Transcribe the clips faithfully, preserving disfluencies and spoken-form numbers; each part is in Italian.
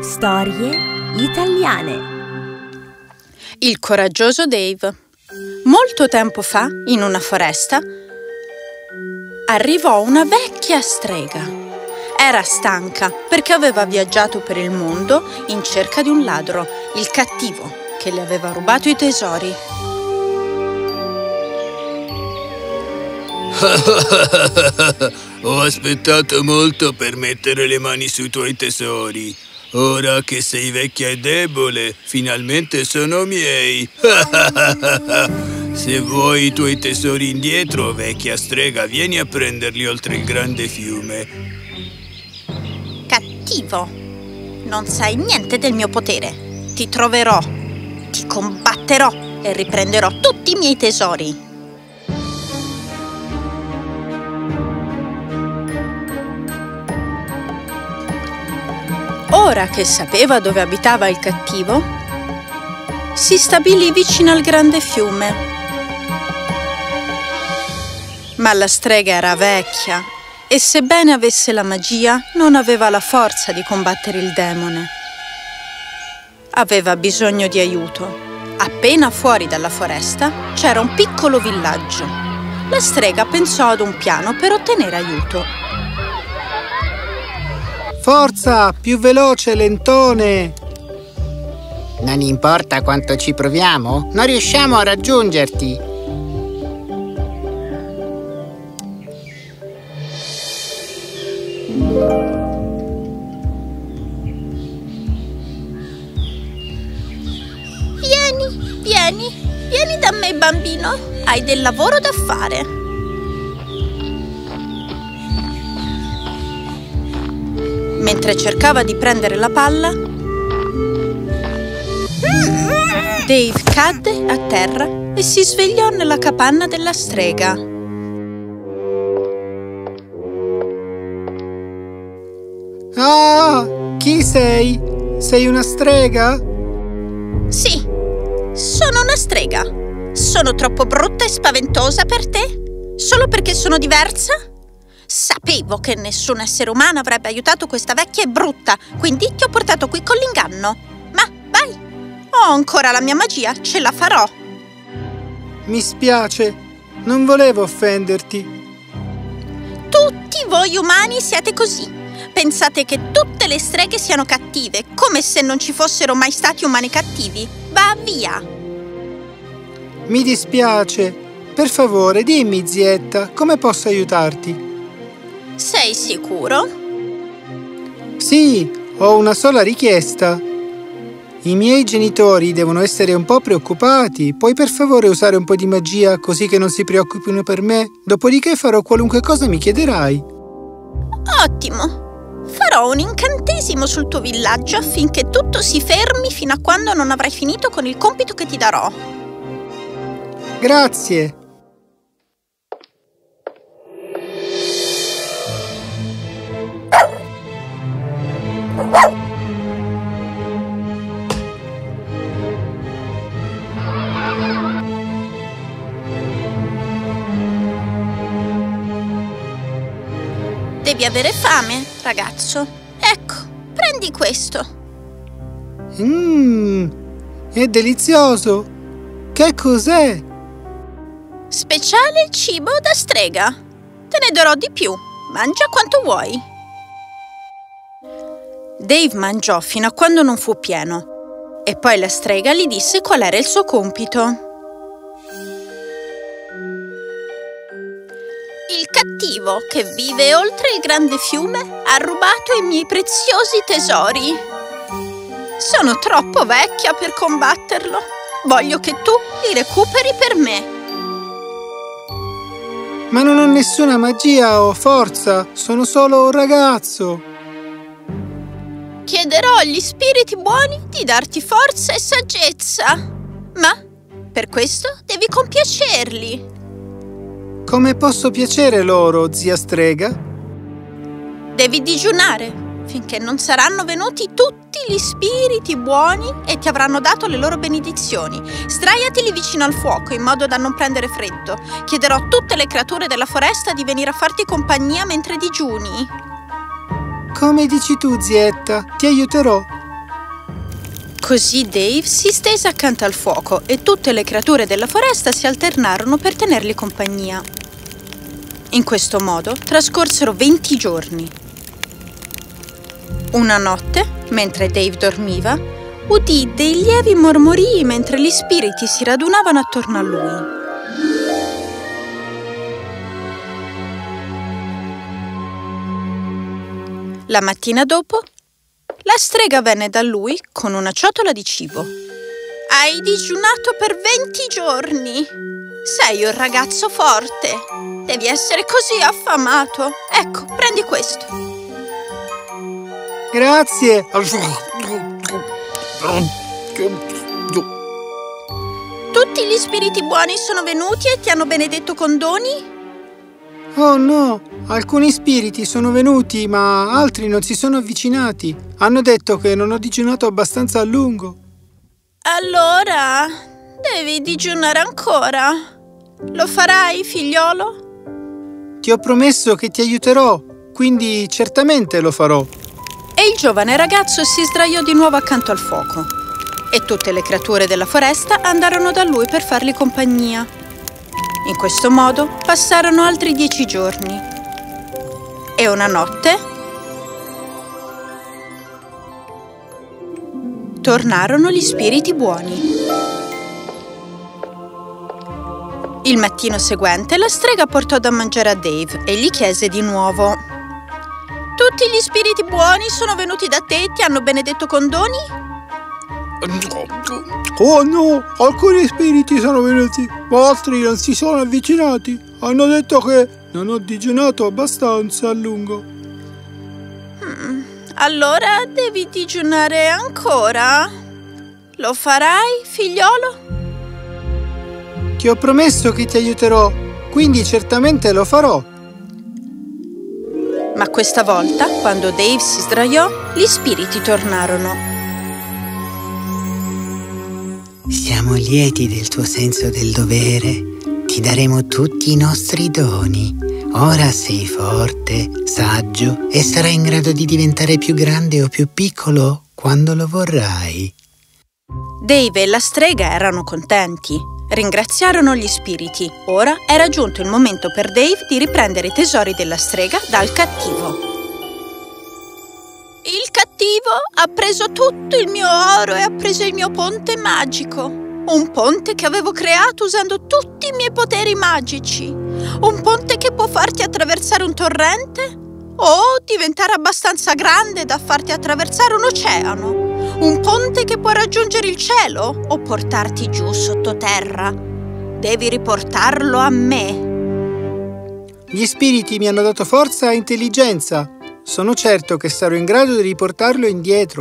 Storie italiane. Il coraggioso Dave. Molto tempo fa, in una foresta, arrivò una vecchia strega. Era stanca perché aveva viaggiato per il mondo in cerca di un ladro, il cattivo, che le aveva rubato i tesori. Ho aspettato molto per mettere le mani sui tuoi tesori. Ora che sei vecchia e debole, finalmente sono miei. Se vuoi i tuoi tesori indietro, vecchia strega, vieni a prenderli oltre il grande fiume. Cattivo, non sai niente del mio potere. Ti troverò, ti combatterò e riprenderò tutti i miei tesori. Ora che sapeva dove abitava il cattivo, si stabilì vicino al grande fiume. Ma la strega era vecchia e, sebbene avesse la magia, non aveva la forza di combattere il demone. Aveva bisogno di aiuto. Appena fuori dalla foresta c'era un piccolo villaggio. La strega pensò ad un piano per ottenere aiuto. Forza, più veloce, lentone! Non importa quanto ci proviamo, non riusciamo a raggiungerti. Vieni, vieni, vieni da me, bambino. Hai del lavoro da fare. Mentre cercava di prendere la palla, Dave cadde a terra e si svegliò nella capanna della strega. Ah, chi sei? Sei una strega? Sì, sono una strega. Sono troppo brutta e spaventosa per te? Solo perché sono diversa? Sapevo che nessun essere umano avrebbe aiutato questa vecchia e brutta, quindi ti ho portato qui con l'inganno. Ma vai, ho ancora la mia magia, ce la farò. Mi spiace, non volevo offenderti. Tutti voi umani siete così. Pensate che tutte le streghe siano cattive, come se non ci fossero mai stati umani cattivi. Va via. Mi dispiace. Per favore, dimmi, zietta, come posso aiutarti? Sei sicuro? Sì, ho una sola richiesta. I miei genitori devono essere un po' preoccupati. Puoi per favore usare un po' di magia così che non si preoccupino per me? Dopodiché farò qualunque cosa mi chiederai. Ottimo! Farò un incantesimo sul tuo villaggio affinché tutto si fermi fino a quando non avrai finito con il compito che ti darò. Grazie! Devi avere fame, ragazzo. Ecco, prendi questo. Mmm, è delizioso. Che cos'è? Speciale cibo da strega. Te ne darò di più. Mangia quanto vuoi. Dave mangiò fino a quando non fu pieno. E poi la strega gli disse qual era il suo compito. Il cattivo che vive oltre il grande fiume ha rubato i miei preziosi tesori. Sono troppo vecchia per combatterlo. Voglio che tu li recuperi per me. Ma non ho nessuna magia o forza, sono solo un ragazzo. Chiederò agli spiriti buoni di darti forza e saggezza. Ma per questo devi compiacerli. Come posso piacere loro, zia strega? Devi digiunare finché non saranno venuti tutti gli spiriti buoni e ti avranno dato le loro benedizioni. Sdraiati vicino al fuoco in modo da non prendere freddo. Chiederò a tutte le creature della foresta di venire a farti compagnia mentre digiuni. Come dici tu, zietta, ti aiuterò. Così Dave si stese accanto al fuoco e tutte le creature della foresta si alternarono per tenergli compagnia. In questo modo trascorsero venti giorni. Una notte, mentre Dave dormiva, udì dei lievi mormorii mentre gli spiriti si radunavano attorno a lui. La mattina dopo, la strega venne da lui con una ciotola di cibo. Hai digiunato per venti giorni. Sei un ragazzo forte. Devi essere così affamato. Ecco, prendi questo. Grazie. Tutti gli spiriti buoni sono venuti e ti hanno benedetto con doni? Oh no, alcuni spiriti sono venuti, ma altri non si sono avvicinati. Hanno detto che non ho digiunato abbastanza a lungo. Allora, devi digiunare ancora. Lo farai, figliolo? Ti ho promesso che ti aiuterò, quindi certamente lo farò. E il giovane ragazzo si sdraiò di nuovo accanto al fuoco. E tutte le creature della foresta andarono da lui per fargli compagnia. In questo modo passarono altri dieci giorni. E una notte tornarono gli spiriti buoni. Il mattino seguente la strega portò da mangiare a Dave e gli chiese di nuovo: tutti gli spiriti buoni sono venuti da te e ti hanno benedetto con doni? Oh no, alcuni spiriti sono venuti, ma altri non si sono avvicinati. Hanno detto che non ho digiunato abbastanza a lungo. Hmm, allora devi digiunare ancora? Lo farai, figliolo? Ti ho promesso che ti aiuterò, quindi certamente lo farò. Ma questa volta, quando Dave si sdraiò, gli spiriti tornarono. Siamo lieti del tuo senso del dovere. Ti daremo tutti i nostri doni. Ora sei forte, saggio e sarai in grado di diventare più grande o più piccolo quando lo vorrai. Dave e la strega erano contenti. Ringraziarono gli spiriti. Ora era giunto il momento per Dave di riprendere i tesori della strega dal cattivo. Il cattivo ha preso tutto il mio oro e ha preso il mio ponte magico. Un ponte che avevo creato usando tutti i miei poteri magici. Un ponte che può farti attraversare un torrente o diventare abbastanza grande da farti attraversare un oceano. Un ponte che può raggiungere il cielo o portarti giù sottoterra. Devi riportarlo a me. Gli spiriti mi hanno dato forza e intelligenza. Sono certo che sarò in grado di riportarlo indietro.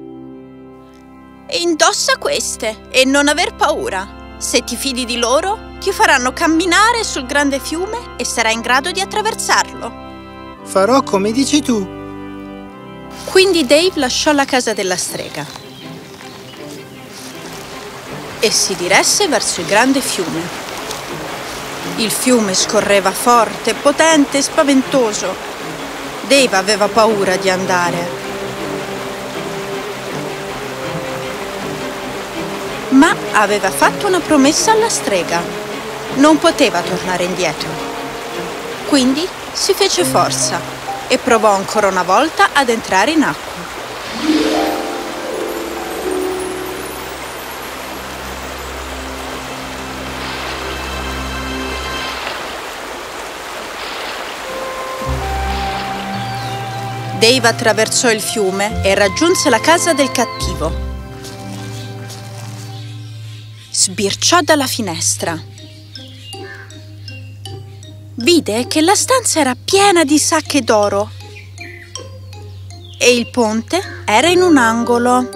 Indossa queste e non aver paura. Se ti fidi di loro, ti faranno camminare sul grande fiume e sarai in grado di attraversarlo. Farò come dici tu. Quindi Dave lasciò la casa della strega e si diresse verso il grande fiume. Il fiume scorreva forte, potente e spaventoso. Dave aveva paura di andare. Ma aveva fatto una promessa alla strega. Non poteva tornare indietro. Quindi si fece forza e provò ancora una volta ad entrare in acqua. Dave attraversò il fiume e raggiunse la casa del cattivo. Sbirciò dalla finestra. Vide che la stanza era piena di sacche d'oro e il ponte era in un angolo.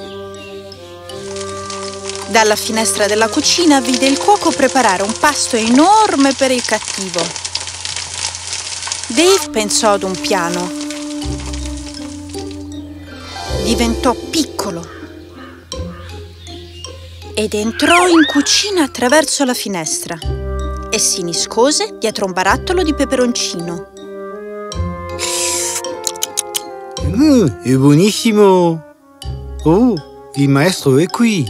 Dalla finestra della cucina vide il cuoco preparare un pasto enorme per il cattivo. Dave pensò ad un piano. Diventò piccolo ed entrò in cucina attraverso la finestra e si nascose dietro un barattolo di peperoncino. Mm, è buonissimo! Oh, il maestro è qui.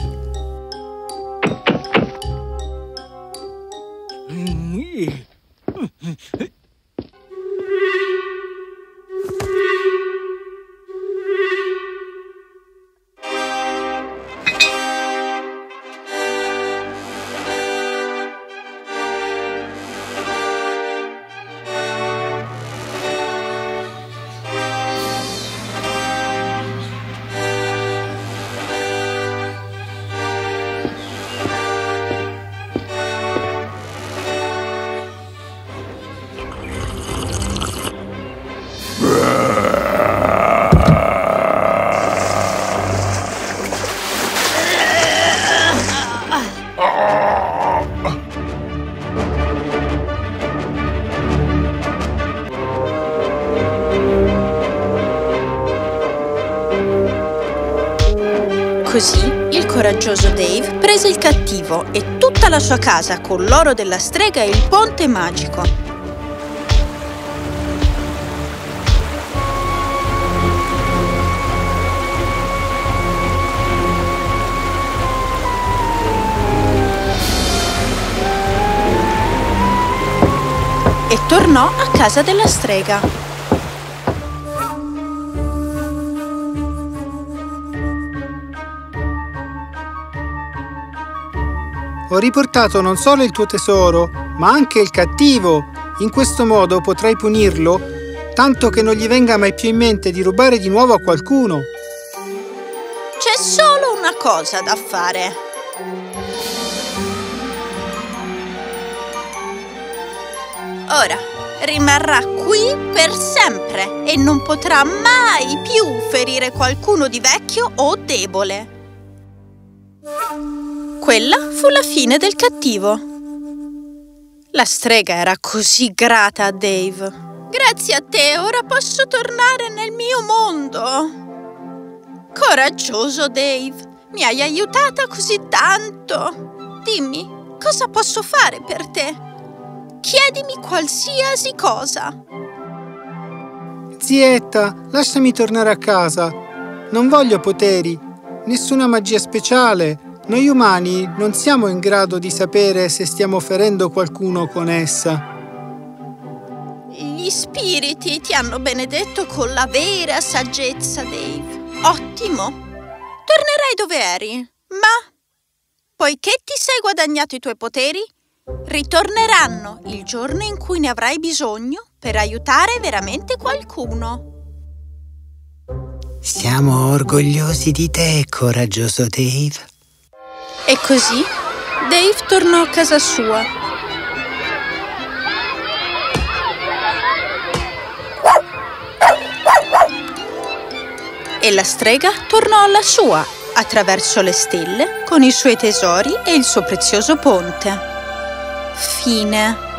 Così il coraggioso Dave prese il cattivo e tutta la sua casa con l'oro della strega e il ponte magico. E tornò a casa della strega. Ho riportato non solo il tuo tesoro, ma anche il cattivo. In questo modo potrai punirlo, tanto che non gli venga mai più in mente di rubare di nuovo a qualcuno. C'è solo una cosa da fare. Ora rimarrà qui per sempre e non potrà mai più ferire qualcuno di vecchio o debole. Quella fu la fine del cattivo. La strega era così grata a Dave. Grazie a te, ora posso tornare nel mio mondo. Coraggioso Dave, mi hai aiutata così tanto. Dimmi, cosa posso fare per te? Chiedimi qualsiasi cosa. Zietta, lasciami tornare a casa. Non voglio poteri, nessuna magia speciale. Noi umani non siamo in grado di sapere se stiamo ferendo qualcuno con essa. Gli spiriti ti hanno benedetto con la vera saggezza, Dave. Ottimo! Tornerai dove eri, ma poiché ti sei guadagnato i tuoi poteri, ritorneranno il giorno in cui ne avrai bisogno per aiutare veramente qualcuno. Siamo orgogliosi di te, coraggioso Dave. E così Dave tornò a casa sua. E la strega tornò alla sua, attraverso le stelle, con i suoi tesori e il suo prezioso ponte. Fine.